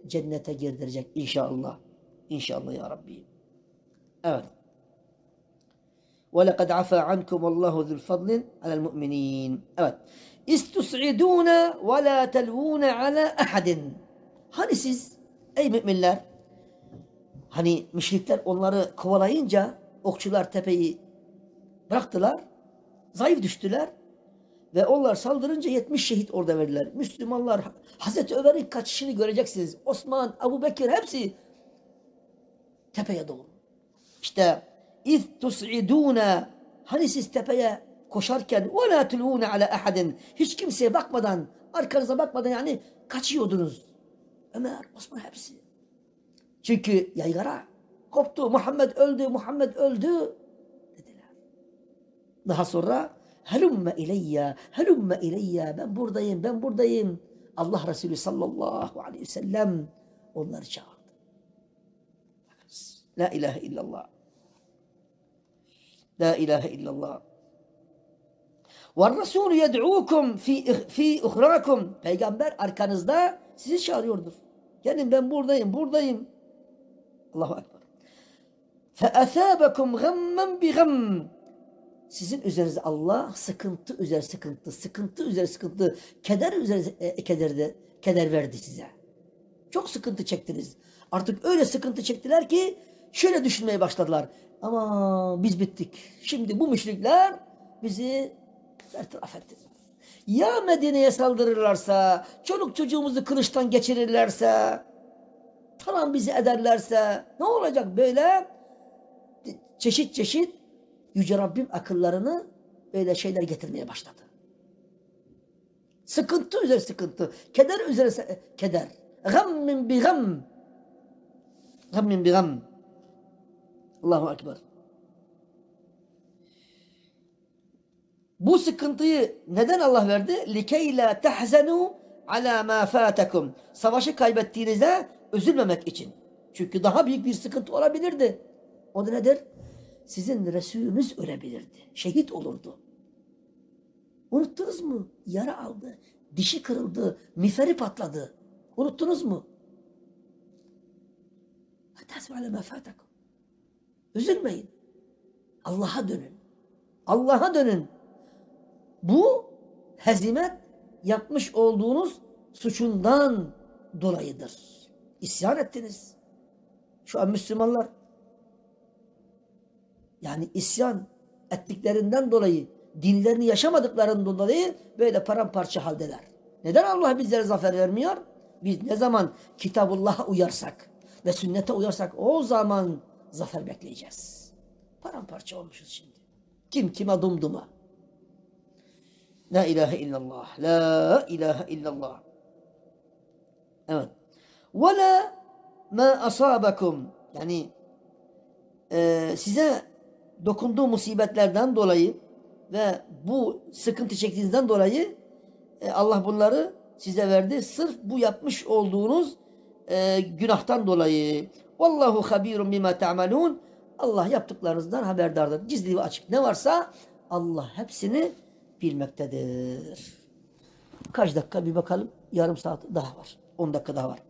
cennete girdirecek inşallah. İnşallah ya Rabbi. Evet. وَلَقَدْ عَفَا عَنْكُمْ وَاللّٰهُ ذُو الْفَضْلِ عَلَى الْمُؤْمِنِينَ. Evet. İstus'idûne ve lâ telvûne alâ ahadin. Hani siz ey müminler, hani müşrikler onları kovalayınca okçular tepeyi bıraktılar, zayıf düştüler ve onlar saldırınca 70 şehit orada verdiler. Müslümanlar Hazreti Ömer'in kaçışını göreceksiniz. Osman, Ebu Bekir hepsi tepeye doğru. İşte İz tus'idûne, hani siz tepeye koşarken ve lâ tulûne alâ ahadin, hiç kimseye bakmadan, arkanıza bakmadan yani kaçıyordunuz. Ömer, Osman hepsi. Çünkü yaygara koptu. Muhammed öldü, Muhammed öldü dediler. Daha sonra helümme ileyye, helümme ileyye, ben buradayım, ben buradayım. Allah Resulü sallallahu aleyhi ve sellem onları çağırdı. La ilahe illallah. La ilahe illallah. وَالرَّسُولُ يَدْعُوكُمْ فِي اُخْرَاكُمْ. Peygamber arkanızda sizi çağırıyordur. Gelin ben buradayım, buradayım. Allahu Ekber. فَأَثَابَكُمْ غَمًّا بِغَمٍّ. Sizin üzerinize Allah sıkıntı üzeri sıkıntı, sıkıntı üzeri sıkıntı, keder üzeri keder verdi size. Çok sıkıntı çektiniz. Artık öyle sıkıntı çektiler ki şöyle düşünmeye başladılar. Ama biz bittik. Şimdi bu müşrikler bizi bertaraf ettiler. Ya Medine'ye saldırırlarsa, çoluk çocuğumuzu kılıçtan geçirirlerse, tamam bizi ederlerse ne olacak böyle? Çeşit çeşit Yüce Rabbim akıllarını böyle şeyler getirmeye başladı. Sıkıntı üzeri sıkıntı, keder üzeri keder. Gammin bi gam. Gammin bi gam. Allahu Ekber. Bu sıkıntıyı neden Allah verdi? لِكَيْ لَا تَحْزَنُوا عَلَى مَا فَاتَكُمْ. Savaşı kaybettiğinizde üzülmemek için. Çünkü daha büyük bir sıkıntı olabilirdi. O da nedir? Sizin Resulünüz ölebilirdi. Şehit olurdu. Unuttunuz mu? Yara aldı. Dişi kırıldı. Miferi patladı. Unuttunuz mu? لَا عَلَى مَا فَاتَكُمْ. Üzülmeyin. Allah'a dönün. Allah'a dönün. Bu hezimet yapmış olduğunuz suçundan dolayıdır. İsyan ettiniz. Şu an Müslümanlar yani isyan ettiklerinden dolayı, dinlerini yaşamadıklarından dolayı böyle paramparça haldeler. Neden Allah bizlere zafer vermiyor? Biz ne zaman Kitabullah'a uyarsak ve sünnete uyarsak o zaman zafer bekleyeceğiz. Paramparça olmuşuz şimdi. Kim kime dumduma. La ilahe illallah. La ilahe illallah. Evet. Ve la ma asabakum. Yani size dokunduğu musibetlerden dolayı ve bu sıkıntı çektiğinizden dolayı Allah bunları size verdi. Sırf bu yapmış olduğunuz günahtan dolayı. Vallahu habirun bima ta'malun. Allah yaptıklarınızdan haberdardır. Gizli ve açık ne varsa Allah hepsini bilmektedir. Kaç dakika bir bakalım. Yarım saat daha var. 10 dakika daha var.